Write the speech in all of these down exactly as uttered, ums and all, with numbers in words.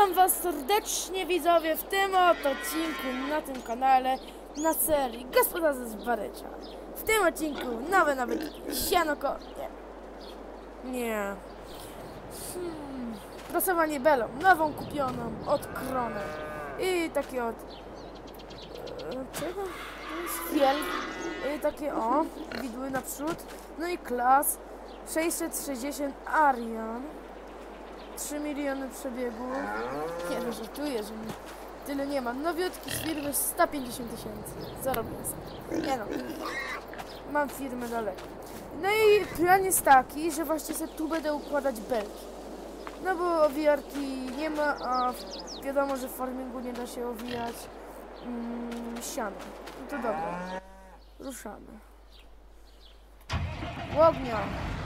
Witam was serdecznie, widzowie, w tym oto odcinku na tym kanale na serii Gospodarze z Barycia. W tym odcinku nowe nawet sianoko... Nie. Nie. Hmm. Prasowanie belą, nową kupioną od Krone. I takie od... Czego? Fiel. I takie o, widły naprzód. No i klas sześćset sześćdziesiąt Arian. trzy miliony przebiegu. Nie no, żartuję, że nie, tyle nie ma. Nowiutki z firmy sto pięćdziesiąt tysięcy. Zarobię sobie. Nie no. Mam firmę daleko. No i plan jest taki, że właśnie sobie tu będę układać belki. No bo owijarki nie ma, a wiadomo, że w farmingu nie da się owijać mm, siano. No to dobra. Ruszamy. Łognia.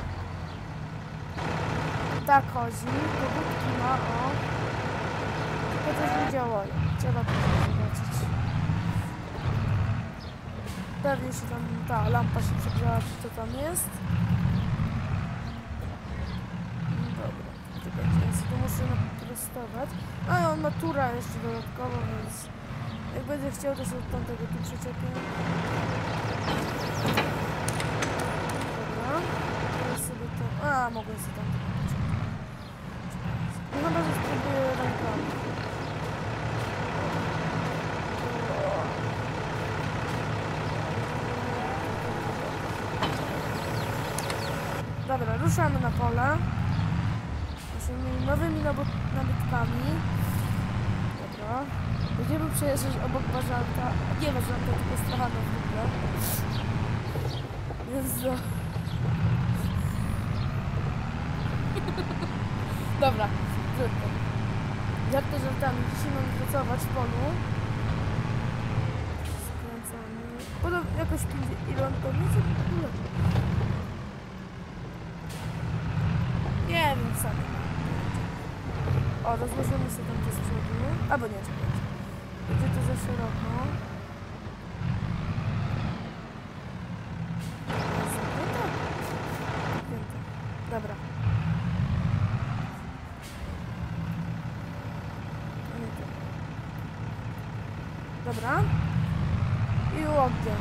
Tak chodzi, powódki ma, o. Tylko też nie działają. Trzeba to zobaczyć. Pewnie się tam ta lampa się przegrzała, czy to tam jest. Dobra, to będzie. Ja sobie to muszę naprostować. A on ma tura jeszcze dodatkowo, więc jak będę chciał, to sobie tamtego tu przyczepię. Dobra, teraz sobie to... A, mogę sobie tam to no chyba, że spróbuję rękami. Dobra, ruszamy na pole. Naszymi nowymi nabytkami. Dobra. Będziemy przejeżdżać obok bażanta. Nie bażanta, tylko strachana w ogóle. Jezu. Dobra. Jak to żartami? Dzisiaj mamy pracować w polu. Skręcamy. Podobno jakoś ile on powinien? Nie wiem sam. O, rozłożymy sobie tam to z przodu. Albo nie, czekajcie. Będzie to za szeroko. Dobra. Dobra. I łogień.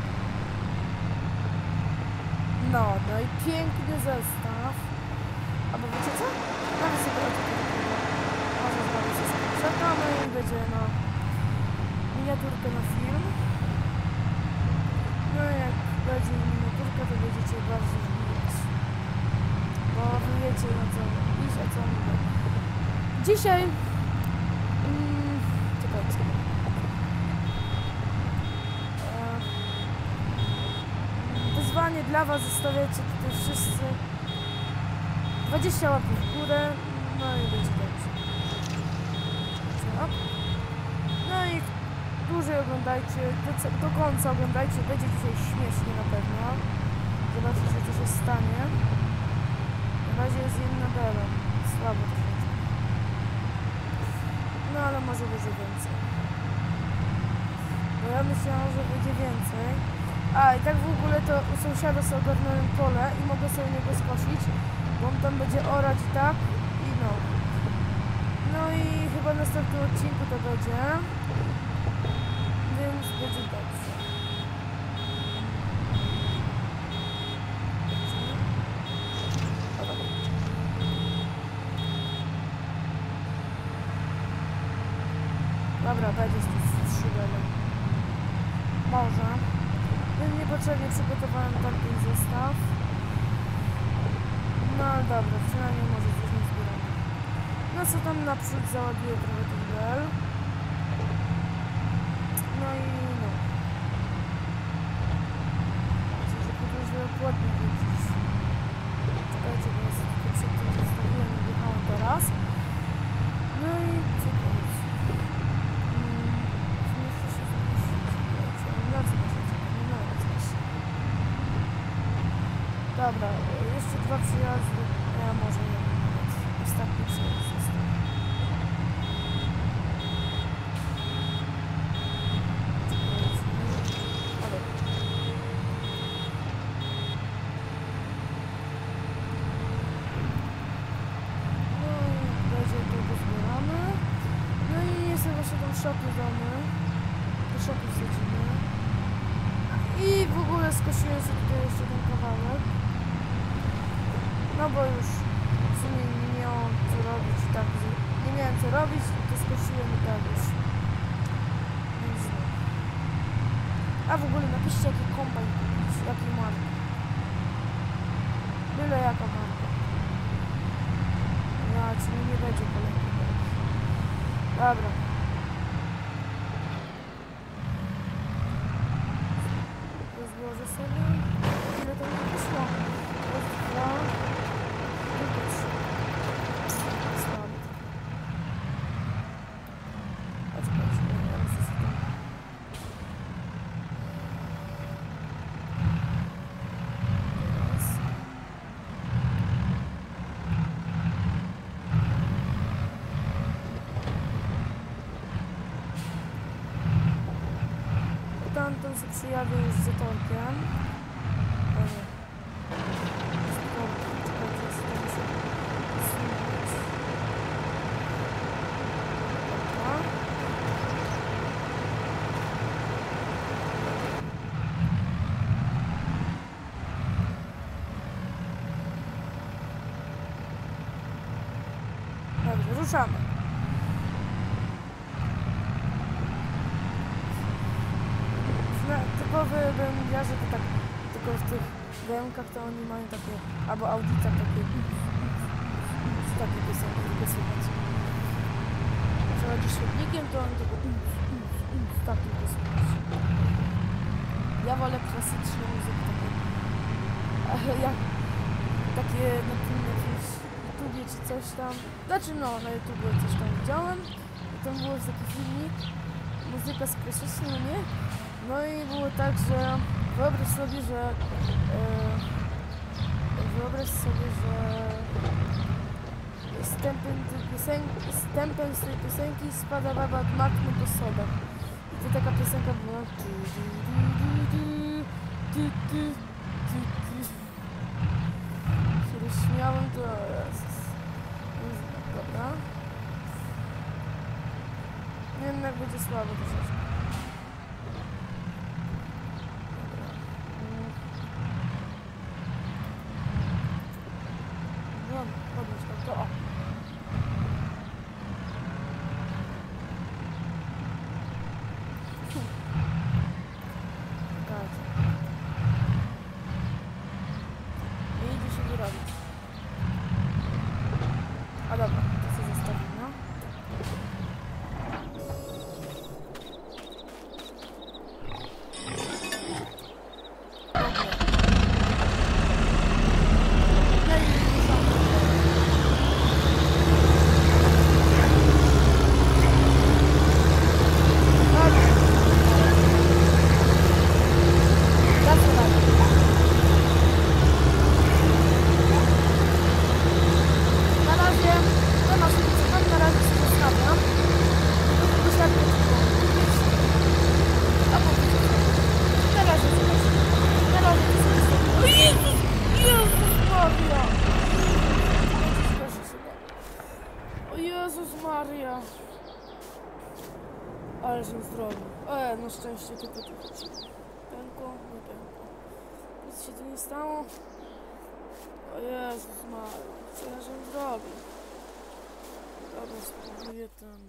No, no i piękny zestaw. Albo wiecie co? Nawet sobie o to może znowu się skrzekamy i będzie, no, miniaturkę na film. No i jak będzie miniaturka, to będziecie bardzo żegnać. Bo wy wiecie, na co iść, a co mówię. Dzisiaj... Mm, czekajcie. Wyzwanie dla was, zostawiacie tutaj wszyscy dwadzieścia łapek w górę, no i będzie dobrze. No i dłużej oglądajcie, do, do końca oglądajcie, będzie dzisiaj śmiesznie na pewno. Zobaczycie, co się stanie. Na razie jest jedna bela, słabo troszeczkę. No ale może będzie więcej. Bo ja myślałam, że będzie więcej. A i tak w ogóle to u sąsiada sobie ogarnąłem pole i mogę sobie niego skosić, bo on tam będzie orać i tak i no. No i chyba w następnym odcinku to będzie, więc będzie dobrze. Dobra, będzie z szybelem. Może. Niepotrzebnie przygotowałem taki zestaw. No ale dobra, przynajmniej może coś nie zbieramy. No co tam naprzód załaduję trochę tych bel. No i no. Myślę, że potem żeby płotnik jeździć. Czekajcie, bo ja sobie tylko przed tym zostawiłem i wjechałem teraz. No i co to jest? Hmm, zmieszczę się zmieścić. Dobra, jeszcze dwa przyjazdy, ja może nie wiem, ostatni przyjazd został. No i będzie to zbieramy. szopy domy. Do szopy wsadzimy. I w ogóle skosiłem sobie tutaj jeszcze ten kawałek. No bo już w sumie nie miałem co robić, tak, nie miałem co robić, to skosiłem i tak już. Więc no. A w ogóle napiszcie jaki kombajn kupić, jaki marka. Byle jaka marka. Ja, czyli nie będzie kolejnego. Dobra. Rozłożę sobie. Ile to mi wyszło? Raz, dwa. Tylko trzy. Słaby. A czekajcie, ja muszę sobie tam. Raz. Tamten się przyjawił już z zatorkiem. O nie. Zatorkiem, czekajcie, ja sobie muszę usunąć. Dobra. Dobrze, ruszamy. Typowy będziarze to tak, tylko w tych B M kach to oni mają takie, albo Audicach takie, takie piosenki, tylko słychać. Przechodzi świetnikiem, to on tylko tak tylko słychać. Ja wolę klasyczną muzykę, takie, jak, takie na tym jakimś YouTubie czy coś tam, znaczy no, na YouTubie coś tam widziałem, i tam był taki filmik, muzyka z klasyczną, nie? No i było tak, że wyobraź sobie, że e, wyobraź sobie, że z tempem tej piosenki, z tempem z tej piosenki spada baba od matmy po sodach. I to taka piosenka była. Się rozśmiałem, to Jezus. Dobra. Jednak będzie słabo troszeczkę. Podnieś tam to, o. Czekajcie. Nie idzie się wyrobić. A dobra, to sobie zostawimy, no. Maria. Ale się zrobił. E, na szczęście tylko tu pękło, nie pękło. Nic się tu nie stało. O Jezus Maria. Co ja się zrobił? Dobra, spróbuję ten...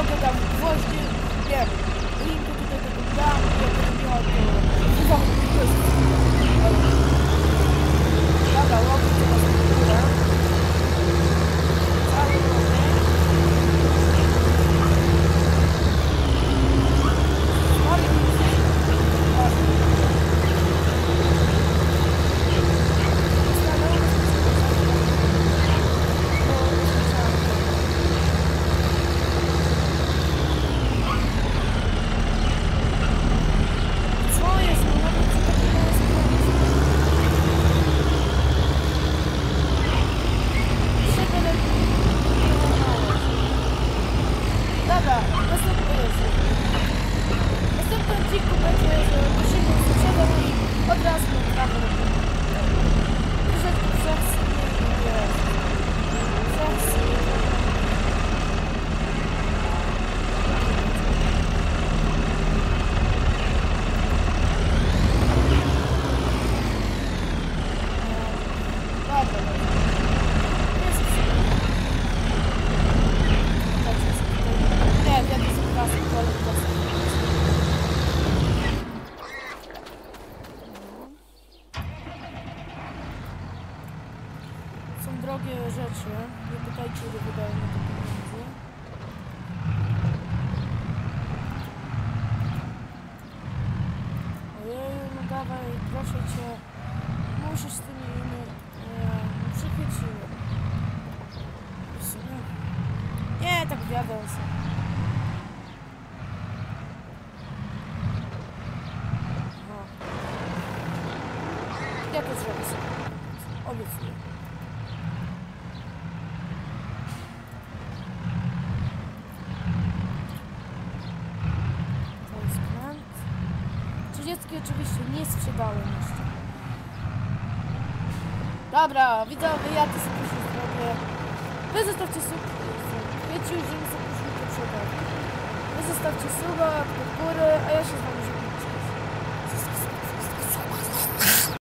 drogę, dam gwoździe, nie wiem, linkę tutaj tego dam, jak będę miał to... Dobra, łowię teraz w górę. Cały łowię. Są drogie rzeczy, nie pytajcie, ile wydają na to pieniędzy. Ojej, no dawaj, proszę cię, musisz z tymi innymi, nie, przychwyciłem. Nie, tak wiadomo sobie. Ja to zrobię sobie. Obiecuję. To jest kręt. trzydziestki oczywiście nie sprzedałem jeszcze. Dobra, widzowie, ja to sobie już zrobię. Wy zostawcie suba. Wiecie już, że mi zaprosili do przodu. Wy zostawcie suba, pod górę, a ja się z wami żegnam.